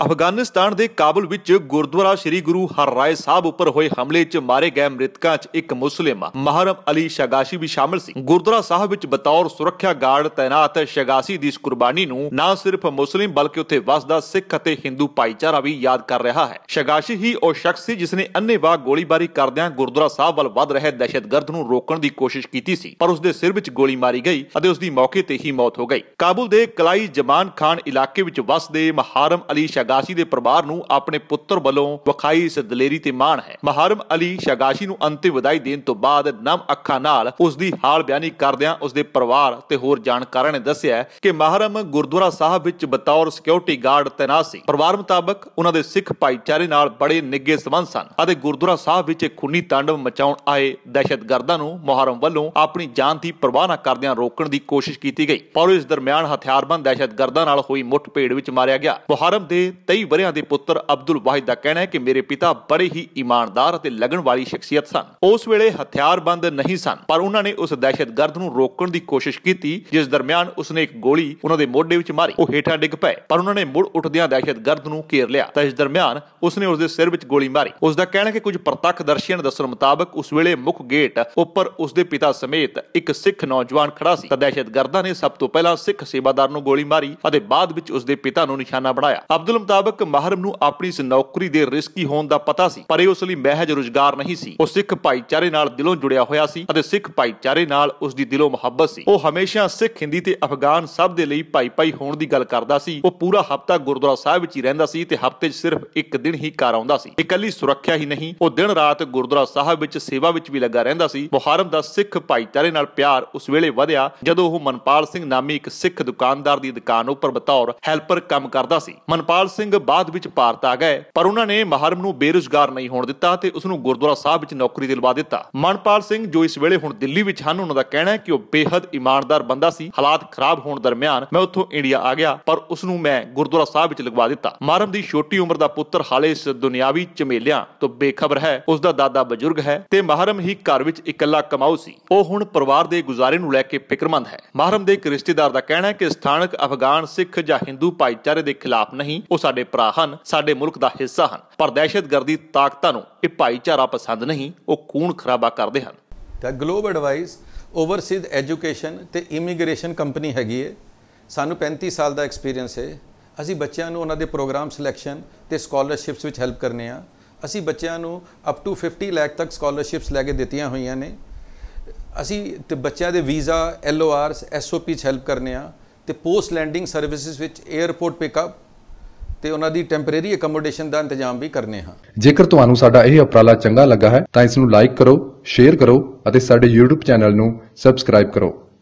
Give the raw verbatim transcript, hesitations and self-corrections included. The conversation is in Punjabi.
ਅਫਗਾਨਿਸਤਾਨ ਦੇ ਕਾਬੁਲ ਵਿੱਚ ਗੁਰਦੁਆਰਾ ਸ੍ਰੀ ਗੁਰੂ ਹਰਰਾਏ ਸਾਹਿਬ ਉੱਪਰ ਹੋਏ ਹਮਲੇ 'ਚ ਮਾਰੇ ਗਏ ਮ੍ਰਿਤਕਾਂ 'ਚ ਇੱਕ ਮੁਸਲਿਮ ਮਹਰਮ ਅਲੀ ਸ਼ਗਾਸ਼ੀ ਵੀ ਸ਼ਾਮਲ ਸੀ। ਗੁਰਦੁਆਰਾ ਸਾਹਿਬ ਵਿੱਚ ਬਤੌਰ ਸੁਰੱਖਿਆ ਗਾਰਡ ਤੈਨਾਤ ਸ਼ਗਾਸ਼ੀ ਦੀ ਇਸ ਕੁਰਬਾਨੀ ਨੂੰ ਨਾ ਸਿਰਫ ਮੁਸਲਿਮ ਬਲਕਿ ਉੱਥੇ ਵਸਦਾ ਸਿੱਖ ਅਤੇ ਹਿੰਦੂ ਭਾਈਚਾਰਾ ਵੀ ਯਾਦ ਕਰ ਰਿਹਾ ਹੈ। ਸ਼ਗਾਸ਼ੀ ਹੀ ਉਹ ਸ਼ਖਸ ਸੀ ਜਿਸ ਨੇ ਅੰਨ੍ਹੇਵਾਹ ਗੋਲੀਬਾਰੀ ਕਰਦਿਆਂ ਗੁਰਦੁਆਰਾ ਸਾਹਿਬ ਵੱਲ ਵੱਧ ਰਹੇ ਦਹਿਸ਼ਤਗਰਦ ਨੂੰ ਰੋਕਣ ਦੀ ਕੋਸ਼ਿਸ਼ ਕੀਤੀ ਸੀ, ਪਰ ਉਸ ਦੇ ਸਿਰ ਵਿੱਚ ਗੋਲੀ ਮਾਰੀ ਗਈ ਅਤੇ ਉਸ ਦੀ ਮੌਕੇ ਤੇ ਹੀ ਮੌਤ ਹੋ ਗਈ। ਕਾਬੁਲ ਦੇ ਕਲਾਈ ਜਮਾਨ ਖਾਨ ਇਲਾਕੇ ਵਿੱਚ ਵਸਦੇ ਮਹਰਮ ਅਲੀ ਸ਼ਗਾਸ਼ੀ ਦੇ ਪਰਿਵਾਰ ਨੂੰ ਆਪਣੇ ਪੁੱਤਰ ਵੱਲੋਂ ਵਿਖਾਈ ਇਸ ਦਲੇਰੀ ਤੇ ਮਾਣ ਹੈ। ਮਹਰਮ ਅਲੀ ਸ਼ਗਾਸ਼ੀ ਨੂੰ ਅੰਤਿਮ ਵਿਦਾਈ ਦੇਣ ਤੋਂ ਬਾਅਦ ਨਮ ਅੱਖਾਂ ਨਾਲ ਉਸ ਦੀ ਹਾਲ ਬਿਆਨੀ ਕਰਦਿਆਂ ਉਸ ਦੇ ਪਰਿਵਾਰ ਤੇ ਹੋਰ ਜਾਣਕਾਰਾਂ ਨੇ ਦੱਸਿਆ ਕਿ ਮਹਰਮ ਗੁਰਦੁਆਰਾ ਸਾਹਿਬ ਵਿੱਚ ਬਤੌਰ ਸਿਕਿਉਰਿਟੀ ਗਾਰਡ ਤੈਨਾਤ ਸੀ। ਪਰਿਵਾਰ ਮੁਤਾਬਕ ਉਹਨਾਂ ਦੇ ਸਿੱਖ ਭਾਈਚਾਰੇ ਨਾਲ ਬੜੇ ਨਿੱਘੇ ਸੰਬੰਧ ਸਨ ਅਤੇ ਗੁਰਦੁਆਰਾ ਸਾਹਿਬ ਵਿੱਚ ਖੂਨੀ ਤਾਂਡਵ ਮਚਾਉਣ ਆਏ ਦਹਿਸ਼ਤਗਰਦਾਂ ਨੂੰ ਮਹਰਮ ਵੱਲੋਂ ਆਪਣੀ ਜਾਨ ਦੀ ਪਰਵਾਹ ਨਾ ਕਰਦਿਆਂ ਰੋਕਣ ਦੀ ਕੋਸ਼ਿਸ਼ ਕੀਤੀ ਗਈ, ਪਰ ਇਸ ਦਰਮਿਆਨ ਹਥਿਆਰਬੰਦ ਦਹਿਸ਼ਤਗਰਦਾਂ ਨਾਲ ਹੋਈ ਮੁੱਠਭੇੜ ਵਿੱਚ ਮਾਰਿਆ ਗਿਆ। ਮਹਰਮ ਦੇ ਤੇਈ ਵਰ੍ਹਿਆਂ ਦੇ ਪੁੱਤਰ ਅਬਦੁਲ ਵਾਹਿਦ ਦਾ ਕਹਿਣਾ ਹੈ ਕਿ ਮੇਰੇ ਪਿਤਾ ਬੜੇ ਹੀ ਇਮਾਨਦਾਰ ਅਤੇ ਲਗਨ ਵਾਲੀ ਸ਼ਖਸੀਅਤ ਸਨ। ਉਸ ਵੇਲੇ ਹਥਿਆਰਬੰਦ ਨਹੀਂ ਸਨ, ਪਰ ਉਹਨਾਂ ਨੇ ਉਸ ਦਹਿਸ਼ਤਗਰਦ ਨੂੰ ਰੋਕਣ ਦੀ ਕੋਸ਼ਿਸ਼ ਕੀਤੀ, ਜਿਸ ਦਰਮਿਆਨ ਉਸਨੇ ਇੱਕ ਗੋਲੀ ਉਹਨਾਂ ਦੇ ਮੋਢੇ ਵਿੱਚ ਮਾਰੀ। ਉਹ ਹੇਠਾਂ ਡਿੱਗ ਪਏ, ਪਰ ਉਹਨਾਂ ਨੇ ਮੁੜ ਉੱਠਦਿਆਂ ਦਹਿਸ਼ਤਗਰਦ ਨੂੰ ਘੇਰ ਲਿਆ ਤਾਂ ਇਸ ਦਰਮਿਆਨ ਉਸਨੇ ਉਸ ਦੇ ਸਿਰ ਵਿੱਚ ਗੋਲੀ ਮਾਰੀ। ਉਸ ਦਾ ਕਹਿਣਾ ਹੈ ਕਿ ਕੁਝ ਪ੍ਰਤੱਖਦਰਸ਼ੀਆਂ ਦੇ ਦੱਸਣ ਮੁਤਾਬਕ ਉਸ ਵੇਲੇ ਮੁੱਖ ਗੇਟ ਉੱਪਰ ਉਸ ਦੇ ਪਿਤਾ ਸਮੇਤ ਇੱਕ ਸਿੱਖ ਨੌਜਵਾਨ ਖੜਾ ਸੀ ਤਾਂ ਦਹਿਸ਼ਤਗਰਦਾਂ ਨੇ ਸਭ ਤੋਂ ਪਹਿਲਾਂ ਸਿੱਖ ਸੇਵਾਦਾਰ ਨੂੰ ਗੋਲੀ ਮਾਰੀ ਅਤੇ ਬਾਅਦ ਵਿੱਚ ਉਸ ਦੇ ਪਿਤਾ ਨੂੰ ਨਿਸ਼ਾਨਾ ਬਣਾਇਆ। ਅਬਦੁਲ ਮੁਤਾਬਕ ਮਹਰਮ ਨੂੰ ਆਪਣੀ ਇਸ ਨੌਕਰੀ ਦੇ ਰਿਸਕੀ ਹੋਣ ਦਾ ਪਤਾ ਸੀ, ਪਰ ਇਹ ਉਸ ਲਈ ਮਹਿਜ ਰੁਜ਼ਗਾਰ ਨਹੀਂ ਸੀ। ਉਹ ਸਿੱਖ ਭਾਈਚਾਰੇ ਨਾਲ ਦਿਲੋਂ ਜੁੜਿਆ ਹੋਇਆ ਸੀ ਅਤੇ ਸਿੱਖ ਭਾਈਚਾਰੇ ਨਾਲ ਉਸ ਦੀ ਦਿਲੋਂ ਮੁਹੱਬਤ ਸੀ। ਉਹ ਹਮੇਸ਼ਾ ਸਿੱਖ, ਹਿੰਦੀ ਤੇ ਅਫਗਾਨ ਸਭ ਦੇ ਲਈ ਭਾਈ ਭਾਈ ਹੋਣ ਦੀ ਗੱਲ ਕਰਦਾ ਸੀ। ਉਹ ਪੂਰਾ ਹਫ਼ਤਾ ਗੁਰਦੁਆਰਾ ਸਾਹਿਬ ਵਿੱਚ ਹੀ ਰਹਿੰਦਾ ਸੀ ਤੇ ਹਫ਼ਤੇ 'ਚ ਸਿਰਫ ਇੱਕ ਦਿਨ ਹੀ ਘਰ ਆਉਂਦਾ ਸੀ। ਇਕੱਲੀ ਸੁਰੱਖਿਆ ਹੀ ਨਹੀਂ, ਉਹ ਦਿਨ ਰਾਤ ਗੁਰਦੁਆਰਾ ਸਾਹਿਬ ਵਿੱਚ ਸੇਵਾ ਵਿੱਚ ਵੀ ਲੱਗਾ ਰਹਿੰਦਾ ਸੀ। ਮੁਹਰਮ ਦਾ ਸਿੱਖ ਭਾਈਚਾਰੇ ਨਾਲ ਪਿਆਰ ਉਸ ਵੇਲੇ ਵਧਿਆ ਜਦੋਂ ਉਹ ਮਨਪਾਲ ਸਿੰਘ ਨਾਮੀ ਇੱਕ ਸਿੱਖ ਦੁਕਾਨਦਾਰ ਦੀ ਦੁਕਾਨ ਉੱਪਰ ਬਤੌਰ ਹੈਲਪਰ ਕੰਮ ਕਰਦਾ ਸੀ। ਮਨਪਾਲ ਸਿੰਘ ਬਾਅਦ ਵਿੱਚ ਭਾਰਤ ਆ ਗਏ, ਪਰ ਉਹਨਾਂ ਨੇ ਮਹਰਮ ਨੂੰ ਬੇਰੁਜ਼ਗਾਰ ਨਹੀਂ ਹੋਣ ਦਿੱਤਾ ਤੇ ਉਸ ਨੂੰ ਗੁਰਦੁਆਰਾ ਸਾਹਿਬ ਵਿੱਚ ਨੌਕਰੀ ਦਿਲਵਾ ਦਿੱਤਾ। ਮਨਪਾਲ ਸਿੰਘ ਜੋ ਇਸ ਵੇਲੇ ਹੁਣ ਦਿੱਲੀ ਵਿੱਚ ਹਨ, ਉਹਨਾਂ ਦਾ ਕਹਿਣਾ ਹੈ ਕਿ ਉਹ ਬੇਹੱਦ ਇਮਾਨਦਾਰ ਬੰਦਾ ਸੀ। ਹਾਲਾਤ ਖਰਾਬ ਹੋਣ ਦਰਮਿਆਨ ਮੈਂ ਉੱਥੋਂ ਇੰਡੀਆ ਆ ਗਿਆ, ਪਰ ਉਸ ਨੂੰ ਮੈਂ ਗੁਰਦੁਆਰਾ ਸਾਹਿਬ ਵਿੱਚ ਲਗਵਾ ਦਿੱਤਾ। ਮਹਰਮ ਦੀ ਛੋਟੀ ਉਮਰ ਦਾ ਪੁੱਤਰ ਹਾਲੇ ਇਸ ਦੁਨਿਆਵੀ ਝਮੇਲਿਆਂ ਤੋਂ ਬੇਖਬਰ ਹੈ। ਉਸ ਦਾ ਦਾਦਾ ਬਜ਼ੁਰਗ ਹੈ ਤੇ ਮਹਰਮ ਹੀ ਘਰ ਵਿੱਚ ਇਕੱਲਾ ਕਮਾਊ ਸੀ। ਉਹ ਹੁਣ ਪਰਿਵਾਰ ਦੇ ਗੁਜ਼ਾਰੇ ਨੂੰ ਲੈ ਕੇ ਫਿਕਰਮੰਦ ਹੈ। ਮਹਰਮ ਦੇ ਇੱਕ ਰਿਸ਼ਤੇਦਾਰ ਦਾ ਕਹਿਣਾ ਹੈ ਕਿ ਸਥਾਨਕ ਅਫਗਾਨ ਸਿੱਖ ਜਾਂ ਹਿੰਦੂ ਭਾਈਚਾਰੇ ਦੇ ਖਿਲਾਫ ਨਹੀਂ, ਉਹ ਸਾਡੇ ਭਰਾ ਹਨ, ਸਾਡੇ ਮੁਲਕ ਦਾ ਹਿੱਸਾ ਹਨ, ਪਰ ਦਹਿਸ਼ਤਗਰਦੀ ਤਾਕਤਾਂ ਨੂੰ ਇਹ ਭਾਈਚਾਰਾ ਪਸੰਦ ਨਹੀਂ, ਉਹ ਖੂਨ ਖਰਾਬਾ ਕਰਦੇ ਹਨ। ਤਾਂ ਗਲੋਬ ਐਡਵਾਈਸ ਓਵਰਸੀਜ਼ ਐਜੂਕੇਸ਼ਨ ਤੇ ਇਮੀਗ੍ਰੇਸ਼ਨ ਕੰਪਨੀ ਹੈਗੀ ਹੈ। ਸਾਨੂੰ ਪੈਂਤੀ ਸਾਲ ਦਾ ਐਕਸਪੀਰੀਅੰਸ ਹੈ। ਅਸੀਂ ਬੱਚਿਆਂ ਨੂੰ ਉਹਨਾਂ ਦੇ ਪ੍ਰੋਗਰਾਮ ਸਿਲੈਕਸ਼ਨ ਤੇ ਸਕਾਲਰਸ਼ਿਪਸ ਵਿੱਚ ਹੈਲਪ ਕਰਨੇ ਆ। ਅਸੀਂ ਬੱਚਿਆਂ ਨੂੰ ਅਪ ਟੂ ਫਿਫਟੀ ਲੱਖ ਤੱਕ ਸਕਾਲਰਸ਼ਿਪਸ ਲੈ ਕੇ ਦਿੱਤੀਆਂ ਹੋਈਆਂ ਨੇ। ਅਸੀਂ ਤੇ ਬੱਚਿਆਂ ਦੇ visa, L O Rs, S O P 'ਚ ਹੈਲਪ ਕਰਨੇ ਆ ਤੇ ਪੋਸਟ ਲੈਂਡਿੰਗ ਸਰਵਿਸਿਜ਼ ਵਿੱਚ 에ਅਰਪੋਰਟ ਪਿਕਅਪ ਤੇ ਉਹਨਾਂ ਦੀ ਟੈਂਪਰੇਰੀ ਅਕਮੋਡੇਸ਼ਨ ਦਾ ਇੰਤਜ਼ਾਮ ਵੀ ਕਰਨੇ ਹਾਂ। ਜੇਕਰ ਤੁਹਾਨੂੰ ਸਾਡਾ ਇਹ ਉਪਰਾਲਾ ਚੰਗਾ ਲੱਗਾ ਹੈ ਤਾਂ ਇਸ ਨੂੰ ਲਾਈਕ ਕਰੋ, ਸ਼ੇਅਰ ਕਰੋ ਅਤੇ ਸਾਡੇ YouTube ਚੈਨਲ ਨੂੰ ਸਬਸਕ੍ਰਾਈਬ ਕਰੋ।